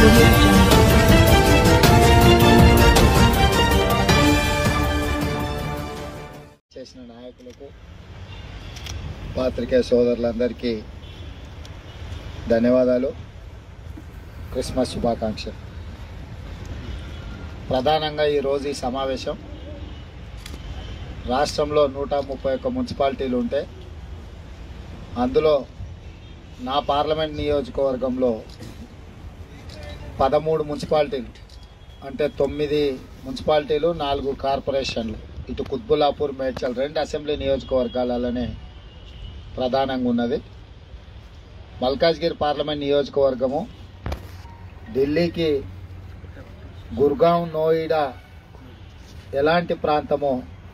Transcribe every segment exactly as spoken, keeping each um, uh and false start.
చేసిన నాయకులకు పాత్రికేయ సోదరులందరికీ ధన్యవాదాలు. క్రిస్మస్ శుభాకాంక్షలు. ప్రధానంగా ఈరోజు ఈ సమావేశం రాష్ట్రంలో నూట ముప్పై ఒక్క మున్సిపాలిటీలు ఉంటే అందులో నా పార్లమెంట్ నియోజకవర్గంలో పదమూడు మున్సిపాలిటీలు అంటే తొమ్మిది మున్సిపాలిటీలు నాలుగు కార్పొరేషన్లు ఇటు కుత్బుల్లాపూర్ మేడ్చల్ రెండు అసెంబ్లీ నియోజకవర్గాలలోనే ప్రధానంగా ఉన్నది. మల్కాజ్గిరి పార్లమెంట్ నియోజకవర్గము ఢిల్లీకి గుర్గాం నోయిడా ఎలాంటి ప్రాంతమో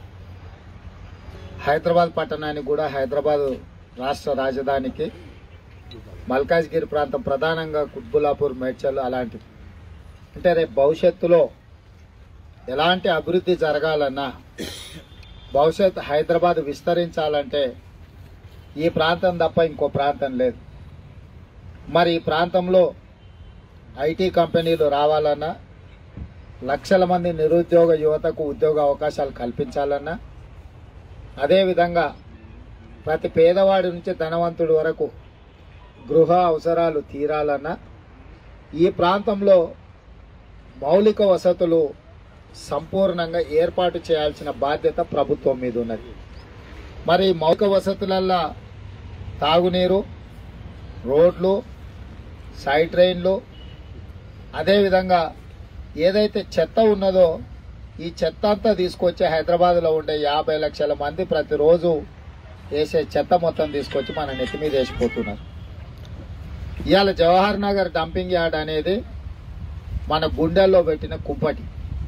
హైదరాబాద్ పట్టణానికి కూడా హైదరాబాద్ రాష్ట్ర రాజధానికి మల్కాజ్గిరి ప్రాంతం ప్రధానంగా కుత్బుల్లాపూర్ మేడ్చల్ అలాంటిది. అంటే రేపు భవిష్యత్తులో ఎలాంటి అభివృద్ధి జరగాలన్నా భవిష్యత్ హైదరాబాద్ విస్తరించాలంటే ఈ ప్రాంతం తప్ప ఇంకో ప్రాంతం లేదు. మరి ఈ ప్రాంతంలో ఐటీ కంపెనీలు రావాలన్నా లక్షల మంది నిరుద్యోగ యువతకు ఉద్యోగ అవకాశాలు కల్పించాలన్నా అదేవిధంగా ప్రతి పేదవాడి నుంచి ధనవంతుడి వరకు గృహ అవసరాలు తీరాలన్నా ఈ ప్రాంతంలో మౌలిక వసతులు సంపూర్ణంగా ఏర్పాటు చేయాల్సిన బాధ్యత ప్రభుత్వం మీద ఉన్నది. మరి మౌలిక వసతులల్లో తాగునీరు, రోడ్లు, సైడ్ ట్రైన్లు, అదేవిధంగా ఏదైతే చెత్త ఉన్నదో ఈ చెత్త అంతా తీసుకొచ్చి హైదరాబాద్లో ఉండే యాభై లక్షల మంది ప్రతిరోజు వేసే చెత్త మొత్తం తీసుకొచ్చి మన నెత్తి మీద వేసిపోతున్నారు. ఇవాళ జవహర్ నగర్ డంపింగ్ యార్డ్ అనేది మన గుండెల్లో పెట్టిన కుంపటి.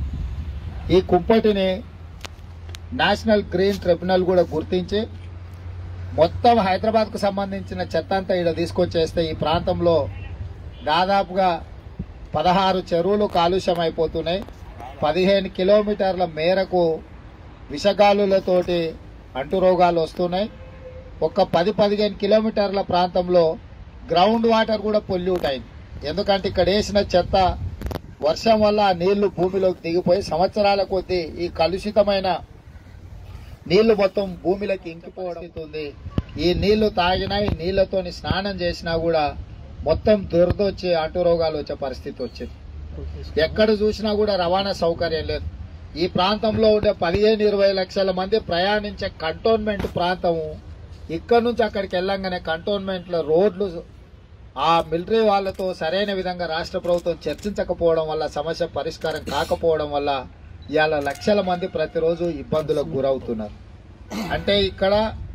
ఈ కుంపటిని నేషనల్ గ్రీన్ ట్రిబ్యునల్ కూడా గుర్తించి మొత్తం హైదరాబాద్కు సంబంధించిన చెత్త అంతా ఇక్కడ తీసుకొచ్చేస్తే ఈ ప్రాంతంలో దాదాపుగా పదహారు చెరువులు కాలుష్యం అయిపోతున్నాయి. పదిహేను కిలోమీటర్ల మేరకు విషగాలులతోటి అంటురోగాలు వస్తున్నాయి. ఒక పది పదిహేను కిలోమీటర్ల ప్రాంతంలో గ్రౌండ్ వాటర్ కూడా పొల్యూట్ అయింది. ఎందుకంటే ఇక్కడ వేసిన చెత్త వర్షం వల్ల ఆ నీళ్లు భూమిలోకి దిగిపోయి సంవత్సరాల కొద్దీ ఈ కలుషితమైన నీళ్లు మొత్తం భూమిలోకి ఇంకిపోవడం. ఈ నీళ్లు తాగినా ఈ నీళ్లతోని స్నానం చేసినా కూడా మొత్తం దురదొచ్చి అంటురోగాలు వచ్చే పరిస్థితి వచ్చింది. ఎక్కడ చూసినా కూడా రవాణా సౌకర్యం లేదు. ఈ ప్రాంతంలో ఉండే పదిహేను ఇరవై లక్షల మంది ప్రయాణించే కంటోన్మెంట్ ప్రాంతము ఇక్కడ నుంచి అక్కడికి వెళ్ళంగానే కంటోన్మెంట్ లో రోడ్లు ఆ మిలిటరీ వాళ్లతో సరైన విధంగా రాష్ట్ర ప్రభుత్వం చర్చించకపోవడం వల్ల సమస్య పరిష్కారం కాకపోవడం వల్ల ఇవాళ లక్షల మంది ప్రతిరోజు ఇబ్బందులకు గురవుతున్నారు. అంటే ఇక్కడ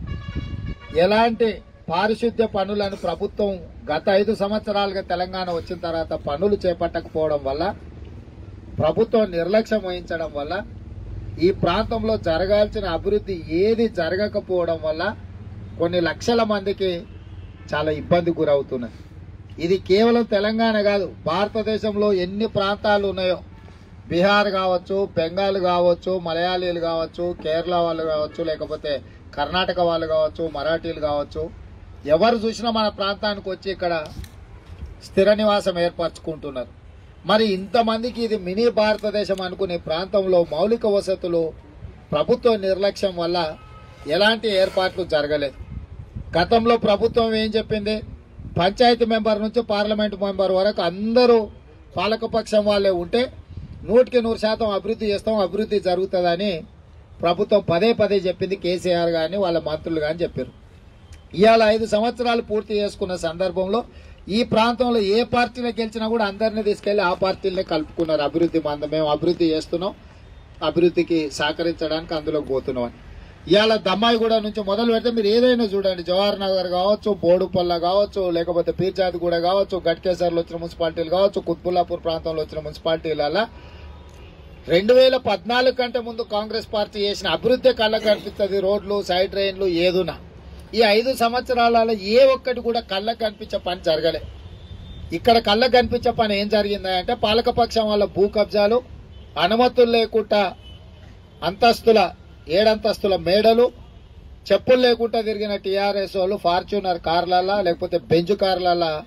ఎలాంటి పారిశుద్ధ్య పనులను ప్రభుత్వం గత ఐదు సంవత్సరాలుగా తెలంగాణ వచ్చిన తర్వాత పనులు చేపట్టకపోవడం వల్ల ప్రభుత్వం నిర్లక్ష్యం వహించడం వల్ల ఈ ప్రాంతంలో జరగాల్సిన అభివృద్ధి ఏది జరగకపోవడం వల్ల కొన్ని లక్షల మందికి చాలా ఇబ్బంది గురవుతున్నది. ఇది కేవలం తెలంగాణ కాదు, భారతదేశంలో ఎన్ని ప్రాంతాలు ఉన్నాయో బీహార్ కావచ్చు, బెంగాల్ కావచ్చు, మలయాళీలు కావచ్చు, కేరళ వాళ్ళు కావచ్చు, లేకపోతే కర్ణాటక వాళ్ళు కావచ్చు, మరాఠీలు కావచ్చు, ఎవరు చూసినా మన ప్రాంతానికి వచ్చి ఇక్కడ స్థిర నివాసం ఏర్పరచుకుంటున్నారు. మరి ఇంతమందికి ఇది మినీ భారతదేశం అనుకునే ప్రాంతంలో మౌలిక వసతులు ప్రభుత్వ నిర్లక్ష్యం వల్ల ఎలాంటి ఏర్పాట్లు జరగలేదు. గతంలో ప్రభుత్వం ఏం చెప్పింది, పంచాయతీ మెంబర్ నుంచి పార్లమెంట్ మెంబర్ వరకు అందరూ పాలకపక్షం వాళ్ళే ఉంటే నూటికి నూరు శాతం అభివృద్ధి చేస్తాం, అభివృద్ధి జరుగుతుందని ప్రభుత్వం పదే పదే చెప్పింది. కేసీఆర్ గాని వాళ్ళ మంత్రులు గాని చెప్పారు. ఇవాళ ఐదు సంవత్సరాలు పూర్తి చేసుకున్న సందర్భంలో ఈ ప్రాంతంలో ఏ పార్టీలో గెలిచినా కూడా అందరినీ తీసుకెళ్లి ఆ పార్టీలనే కలుపుకున్నారు. అభివృద్ధి మంద మేము అభివృద్ధి చేస్తున్నాం, అభివృద్ధికి సహకరించడానికి అందులోకి పోతున్నాం అని. ఇవాళ దమ్మాయిగూడ నుంచి మొదలు పెడితే మీరు ఏదైనా చూడండి, జవహర్ నగర్ కావచ్చు, బోడుపల్ల కావచ్చు, లేకపోతే పీర్జాదిగూడ కావచ్చు, గట్కేసర్లో వచ్చిన మున్సిపాలిటీలు కావచ్చు, కుత్బుల్లాపూర్ ప్రాంతంలో వచ్చిన మున్సిపాలిటీలలో రెండు వేల పద్నాలుగు కంటే ముందు కాంగ్రెస్ పార్టీ చేసిన అభివృద్ధి కళ్ళకు కనిపిస్తుంది. రోడ్లు, సైడ్ ట్రైన్లు ఏదున్నా ఈ ఐదు సంవత్సరాలలో ఏ ఒక్కటి కూడా కళ్ళకు కనిపించే పని జరగలే. ఇక్కడ కళ్ళకు కనిపించే పని ఏం జరిగిందంటే పాలకపక్షం వల్ల భూ కబ్జాలు, అనుమతులు లేకుండా అంతస్తుల ఏడంతస్తుల మేడలు, చెప్పులు లేకుండా తిరిగిన టీఆర్ఎస్ వాళ్ళు ఫార్చ్యూనర్ కార్లలో లేకపోతే బెంజ్ కార్లలో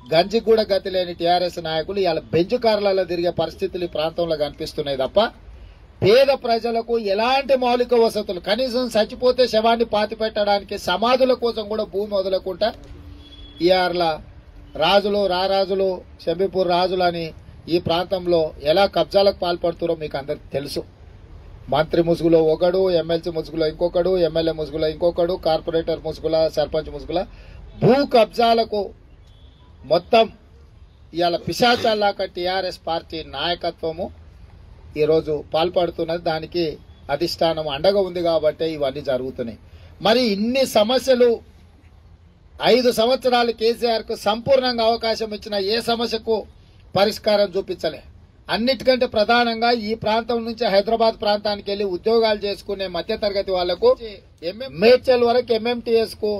గంజి కూడా గతి లేని టీఆర్ఎస్ నాయకులు ఇవాళ బెంచ్ కార్లలో తిరిగే పరిస్థితులు ఈ ప్రాంతంలో కనిపిస్తున్నాయి తప్ప పేద ప్రజలకు ఎలాంటి మౌలిక వసతులు, కనీసం చచ్చిపోతే శవాన్ని పాతి పెట్టడానికి సమాధుల కోసం కూడా భూమి వదలకుండా ఇయార్ల రాజులు రారాజులు షంబీపూర్ రాజులు అని ఈ ప్రాంతంలో ఎలా కబ్జాలకు పాల్పడుతారో మీకు అందరికి తెలుసు. మంత్రి ముసుగులో ఒకడు, ఎమ్మెల్సీ ముసుగులో ఇంకొకడు, ఎమ్మెల్యే ముసుగులో ఇంకొకడు, కార్పొరేటర్ ముసుగుల, సర్పంచ్ ముసుగుల భూ కబ్జాలకు మొత్తం ఇవాళ పిశాచాలాక టీఆర్ఎస్ పార్టీ నాయకత్వము ఈరోజు పాల్పడుతున్నది. దానికి అధిష్టానం అండగా ఉంది కాబట్టి ఇవన్నీ జరుగుతున్నాయి. మరి ఇన్ని సమస్యలు ఐదు సంవత్సరాలు కేసీఆర్ కు సంపూర్ణంగా అవకాశం ఇచ్చిన ఏ సమస్యకు పరిష్కారం చూపించలే. అన్నిటికంటే ప్రధానంగా ఈ ప్రాంతం నుంచి హైదరాబాద్ ప్రాంతానికి వెళ్లి ఉద్యోగాలు చేసుకునే మధ్యతరగతి వాళ్లకు మేడ్చల్ వరకు ఎంఎంటీఎస్ కు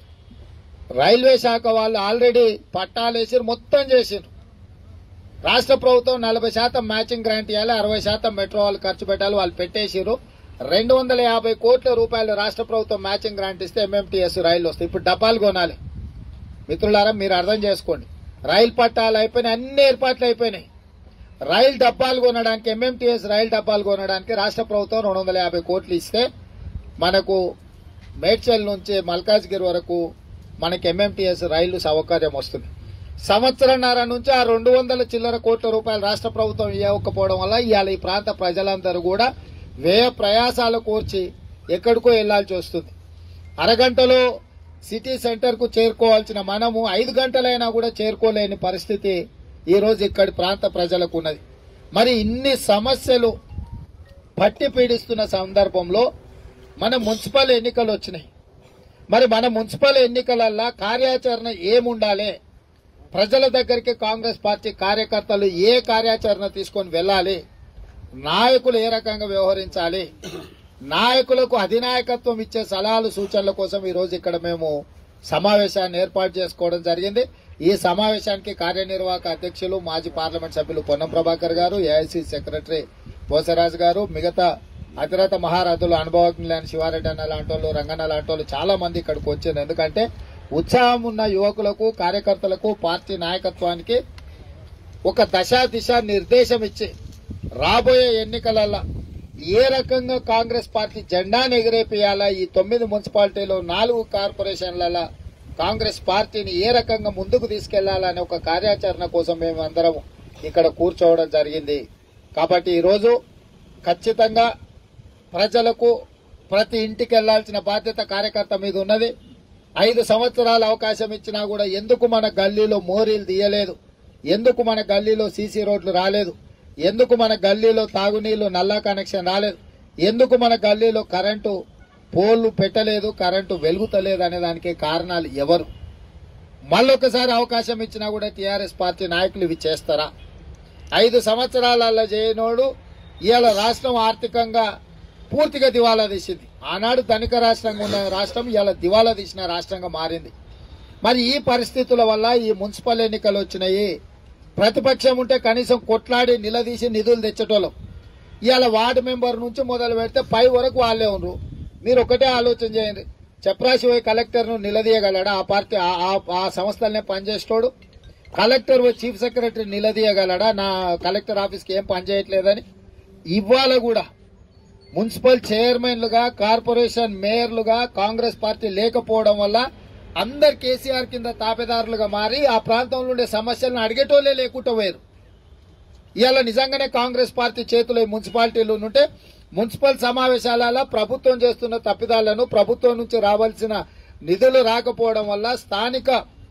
రైల్వే శాఖ వాళ్ళు ఆల్రెడీ పట్టాలేసి మొత్తం చేసిరు. రాష్ట్ర ప్రభుత్వం నలభై శాతం మ్యాచింగ్ గ్రాంట్ ఇవ్వాలి, అరవై శాతం మెట్రో వాళ్ళు ఖర్చు పెట్టాలి. వాళ్ళు పెట్టేసిరు. రెండు వందల యాభై కోట్ల రూపాయలు రాష్ట్ర ప్రభుత్వం మ్యాచింగ్ గ్రాంట్ ఇస్తే ఎంఎంటీఎస్ రైలు వస్తాయి. ఇప్పుడు డబ్బాలు కొనాలి. మిత్రులారా మీరు అర్థం చేసుకోండి. రైలు పట్టాలు అయిపోయినాయి, అన్ని ఏర్పాట్లు అయిపోయినాయి. రైలు డబ్బాలు కొనడానికి, ఎంఎంటీఎస్ రైలు డబ్బాలు కొనడానికి రాష్ట్ర ప్రభుత్వం రెండు వందల యాభై కోట్లు ఇస్తే మనకు మేడ్చల్ నుంచి మల్కాజ్గిరి వరకు మనకి ఎంఎంటీఎస్ రైలు సౌకర్యం వస్తుంది. సంవత్సరంన్నర నుంచి ఆ రెండు వందల చిల్లర కోట్ల రూపాయలు రాష్ట్ర ప్రభుత్వం ఇవ్వకపోవడం వల్ల ఇవాళ ఈ ప్రాంత ప్రజలందరూ కూడా వ్యయ ప్రయాసాలు కోర్చి ఎక్కడికో వెళ్లాల్సి వస్తుంది. అరగంటలో సిటీ సెంటర్ కు చేరుకోవాల్సిన మనము ఐదు గంటలైనా కూడా చేరుకోలేని పరిస్థితి ఈ రోజు ఇక్కడి ప్రాంత ప్రజలకు ఉన్నది. మరి ఇన్ని సమస్యలు పట్టి పీడిస్తున్న సందర్భంలో మన మున్సిపల్ ఎన్నికలు వచ్చినాయి. మరి మన మున్సిపల్ ఎన్నికలల్లో కార్యాచరణ ఏముండాలి, ప్రజల దగ్గరికి కాంగ్రెస్ పార్టీ కార్యకర్తలు ఏ కార్యాచరణ తీసుకొని వెళ్లాలి, నాయకులు ఏ రకంగా వ్యవహరించాలి, నాయకులకు అధినాయకత్వం ఇచ్చే సలహాలు సూచనల కోసం ఈ రోజు ఇక్కడ మేము సమావేశాన్ని ఏర్పాటు చేసుకోవడం జరిగింది. ఈ సమావేశానికి కార్యనిర్వాహక అధ్యక్షులు మాజీ పార్లమెంట్ సభ్యులు పొన్నం ప్రభాకర్ గారు, ఏఐసీ సెక్రటరీ బోసరాజు గారు, మిగతా అతిరథ మహారథులు అనుభవజ్ఞులైన శివారెడ్డి అన్న లాంటి వాళ్ళు, రంగన్న లాంటి వాళ్ళు చాలా మంది ఇక్కడికి వచ్చారు. ఎందుకంటే ఉత్సాహం ఉన్న యువకులకు, కార్యకర్తలకు, పార్టీ నాయకత్వానికి ఒక దశ దిశ నిర్దేశం ఇచ్చి రాబోయే ఎన్నికలలో ఏ రకంగా కాంగ్రెస్ పార్టీ జెండాను ఎగిరేపియాలా, ఈ తొమ్మిది మున్సిపాలిటీలో నాలుగు కార్పొరేషన్లలో కాంగ్రెస్ పార్టీని ఏ రకంగా ముందుకు తీసుకెళ్లాలనే ఒక కార్యాచరణ కోసం మేము అందరం ఇక్కడ కూర్చోవడం జరిగింది. కాబట్టి ఈరోజు ఖచ్చితంగా ప్రజలకు ప్రతి ఇంటికి వెళ్లాల్సిన బాధ్యత కార్యకర్త మీద ఉన్నది. ఐదు సంవత్సరాల అవకాశం ఇచ్చినా కూడా ఎందుకు మన గల్లీలో మోరీలు తీయలేదు, ఎందుకు మన గల్లీలో సీసీ రోడ్లు రాలేదు, ఎందుకు మన గల్లీలో తాగునీళ్లు నల్లా కనెక్షన్ రాలేదు, ఎందుకు మన గల్లీలో కరెంటు పోల్లు పెట్టలేదు, కరెంటు వెలుగుతలేదు అనే దానికి కారణాలు ఎవరు? మళ్ళొకసారి అవకాశం ఇచ్చినా కూడా టీఆర్ఎస్ పార్టీ నాయకులు ఇవి చేస్తారా? ఐదు సంవత్సరాలలో చేయనోడు ఇవాళ రాష్ట్రం ఆర్థికంగా పూర్తిగా దివాలా తీసింది. ఆనాడు ధనిక రాష్ట్రంగా ఉన్న రాష్ట్రం ఇవాళ దివాలా తీసిన రాష్ట్రంగా మారింది. మరి ఈ పరిస్థితుల వల్ల ఈ మున్సిపల్ ఎన్నికలు వచ్చినాయి. ప్రతిపక్షం ఉంటే కనీసం కొట్లాడి నిలదీసి నిధులు తెచ్చేటోళ్ళం. ఇవాళ వార్డు మెంబర్ నుంచి మొదలు పెడితే పై వరకు వాళ్ళే ఉన్నారు. మీరు ఒకటే ఆలోచన చేయండి, చప్రాసి పోయి కలెక్టర్ ను నిలదీయగలడా? ఆ పార్టీ ఆ సంస్థలనే పనిచేసేటోడు. కలెక్టర్ పోయి చీఫ్ సెక్రటరీ నిలదీయగలడా నా కలెక్టర్ ఆఫీస్కి ఏం పనిచేయట్లేదని? ఇవాళ కూడా మున్సిపల్ చైర్మన్లుగా, కార్పొరేషన్ మేయర్లుగా కాంగ్రెస్ పార్టీ లేకపోవడం వల్ల అందరు కేసీఆర్ కింద తాపేదారులుగా మారి ఆ ప్రాంతంలో ఉండే సమస్యలను అడిగేటోళ్లే లేకుండా పోయారు. ఇవాళ నిజంగానే కాంగ్రెస్ పార్టీ చేతిలో మున్సిపాలిటీలు ఉంటే మున్సిపల్ సమావేశాలలో ప్రభుత్వం చేస్తున్న తప్పిదాలను, ప్రభుత్వం నుంచి రావాల్సిన నిధులు రాకపోవడం వల్ల స్థానిక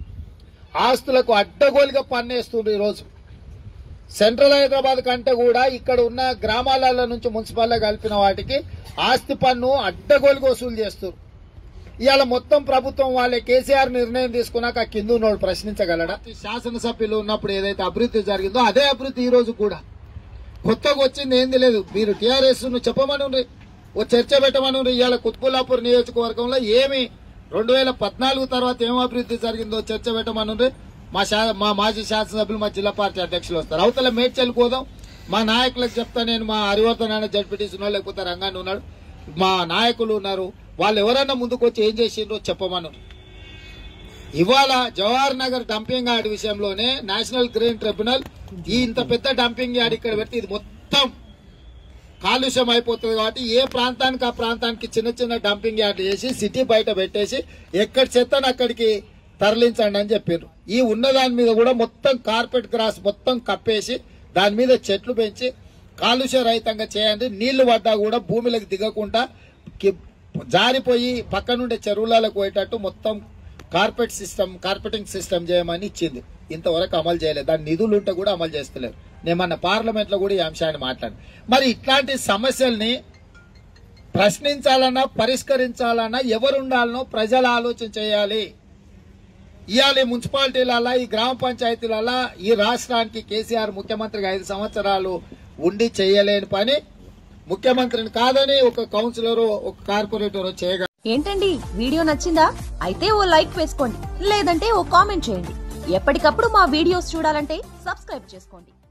ఆస్తులకు అడ్డగోలుగా పన్నేస్తుంది. ఈరోజు సెంట్రల్ హైదరాబాద్ కంటే కూడా ఇక్కడ ఉన్న గ్రామాల నుంచి మున్సిపల్లో కలిపిన వాటికి ఆస్తి పన్ను అడ్డగోలుగా వసూలు చేస్తారు. ఇవాళ మొత్తం ప్రభుత్వం వాళ్ళే కేసీఆర్ నిర్ణయం తీసుకున్నాక కింద ఉన్నోడు ప్రశ్నించగలడా? శాసనసభ్యులు ఉన్నప్పుడు ఏదైతే అభివృద్ధి జరిగిందో అదే అభివృద్ధి ఈ రోజు కూడా. కొత్తగా వచ్చింది ఏంది లేదు. మీరు టీఆర్ఎస్ ను చెప్పమని ఓ చర్చ పెట్టమని ఇవాళ కుత్బుల్లాపూర్ నియోజకవర్గంలో ఏమి రెండు వేల పద్నాలుగు తర్వాత ఏం అభివృద్ధి జరిగిందో చర్చ పెట్టమని మా మా మాజీ శాసనసభ్యులు, మా జిల్లా పార్టీ అధ్యక్షులు వస్తారు. అవతల మేడ్చల్ కోదాం, మా నాయకులకు చెప్తా. నేను మా హరివర్ధన్ జడ్పీటీసీ ఉన్నాడు, లేకపోతే రంగాన్ని ఉన్నాడు, మా నాయకులు ఉన్నారు, వాళ్ళు ఎవరన్నా ముందుకు వచ్చి ఏం చేసిండ్రో చెప్పమను. ఇవాళ జవహర్ నగర్ డంపింగ్ యార్డ్ విషయంలోనే నేషనల్ గ్రీన్ ట్రిబ్యునల్ ఈ ఇంత పెద్ద డంపింగ్ యార్డ్ ఇక్కడ పెడితే ఇది మొత్తం కాలుష్యం అయిపోతుంది కాబట్టి ఏ ప్రాంతానికి ఆ ప్రాంతానికి చిన్న చిన్న డంపింగ్ యార్డ్ చేసి సిటీ బయట పెట్టేసి ఎక్కడి చెత్తను అక్కడికి తరలించండి అని చెప్పారు. ఈ ఉన్న దాని మీద కూడా మొత్తం కార్పెట్ గ్రాస్ మొత్తం కప్పేసి దాని మీద చెట్లు పెంచి కాలుష్య రహితంగా చేయండి. నీళ్లు పడ్డా కూడా భూమిలోకి దిగకుండా జారిపోయి పక్క నుండి చెరువులకు పోయేటట్టు మొత్తం కార్పెట్ సిస్టమ్ కార్పెటింగ్ సిస్టమ్ చేయమని ఇచ్చింది. ఇంతవరకు అమలు చేయలేదు. దాని నిధులు ఉంటే కూడా అమలు చేస్తలేరు. నేను మన పార్లమెంట్ లో కూడా ఈ అంశాన్ని మాట్లాడి మరి ఇట్లాంటి సమస్యల్ని ప్రశ్నించాలన్నా పరిష్కరించాలన్నా ఎవరు ఉండాలనో ప్రజలు ఆలోచన చేయాలి. ఇవాళ మున్సిపాలిటీలలో ఈ గ్రామ పంచాయతీలలో ఈ రాష్ట్రానికి కేసీఆర్ ముఖ్యమంత్రిగా ఐదు సంవత్సరాలు ఉండి చేయలేని పని ముఖ్యమంత్రిని కాదని ఒక కౌన్సిలర్ ఒక కార్పొరేటర్ చేయగలరు. ఏంటండి వీడియో నచ్చిందా? అయితే ఓ లైక్ వేసుకోండి, లేదంటే ఓ కామెంట్ చేయండి. ఎప్పటికప్పుడు మా వీడియోస్ చూడాలంటే సబ్స్క్రైబ్ చేసుకోండి.